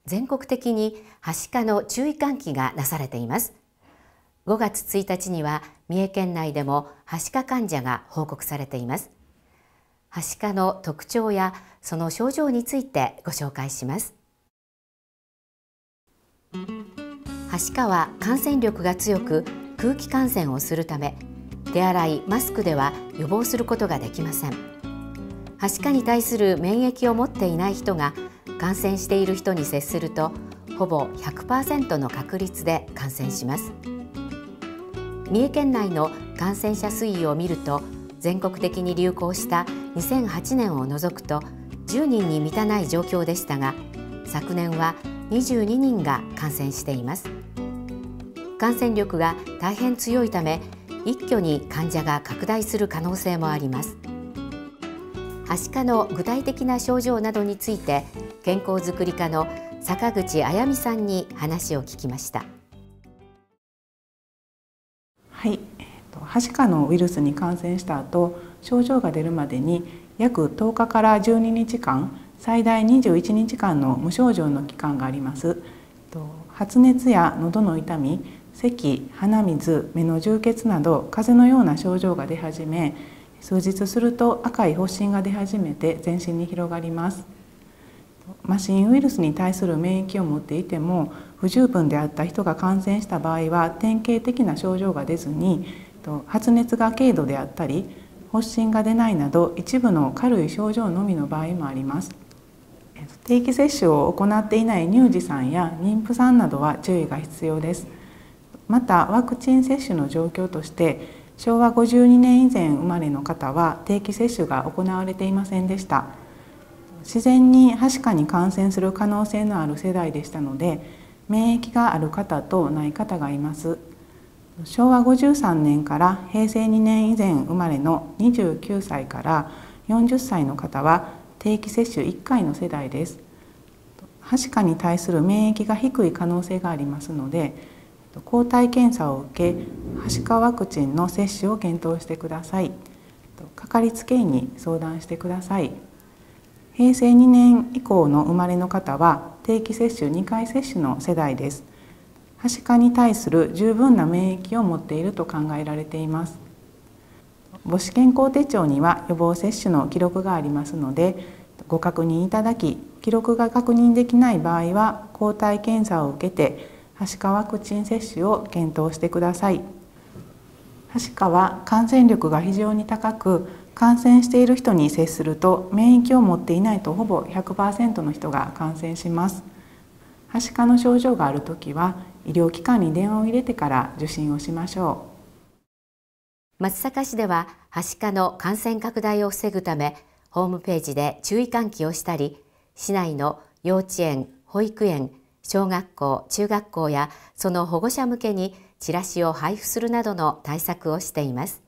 全国的にはしかの注意喚起がなされています。5月1日には三重県内でもはしか患者が報告されています。はしかの特徴やその症状についてご紹介します。はしかは感染力が強く空気感染をするため、手洗い・マスクでは予防することができません。はしかに対する免疫を持っていない人が感染している人に接すると、ほぼ 100% の確率で感染します。三重県内の感染者推移を見ると、全国的に流行した2008年を除くと10人に満たない状況でしたが、昨年は22人が感染しています。感染力が大変強いため、一挙に患者が拡大する可能性もあります。はしかの具体的な症状などについて、健康づくり課の坂口あやみさんに話を聞きました。 はい、はしかのウイルスに感染した後、症状が出るまでに約10日から12日間、最大21日間の無症状の期間があります。発熱や喉の痛み、咳、鼻水、目の充血など風邪のような症状が出始め、数日すると赤い発疹が出始めて全身に広がります。麻疹ウイルスに対する免疫を持っていても不十分であった人が感染した場合は典型的な症状が出ずに、発熱が軽度であったり発疹が出ないなど一部の軽い症状のみの場合もあります。定期接種を行っていない乳児さんや妊婦さんなどは注意が必要です。またワクチン接種の状況として、昭和52年以前生まれの方は定期接種が行われていませんでした。自然にはしかに感染する可能性のある世代でしたので、免疫がある方とない方がいます。昭和53年から平成2年以前生まれの29歳から40歳の方は定期接種1回の世代です。はしかに対する免疫が低い可能性がありますので、抗体検査を受け、はしかワクチンの接種を検討してください。かかりつけ医に相談してください。平成2年以降の生まれの方は定期接種2回接種の世代です。はしかに対する十分な免疫を持っていると考えられています。母子健康手帳には予防接種の記録がありますので、ご確認いただき、記録が確認できない場合は抗体検査を受けてはしかワクチン接種を検討してください。はしかは感染力が非常に高く、感染している人に接すると免疫を持っていないとほぼ 100% の人が感染します。はしかの症状があるときは医療機関に電話を入れてから受診をしましょう。松阪市でははしかの感染拡大を防ぐため、ホームページで注意喚起をしたり、市内の幼稚園、保育園、小学校、中学校やその保護者向けにチラシを配布するなどの対策をしています。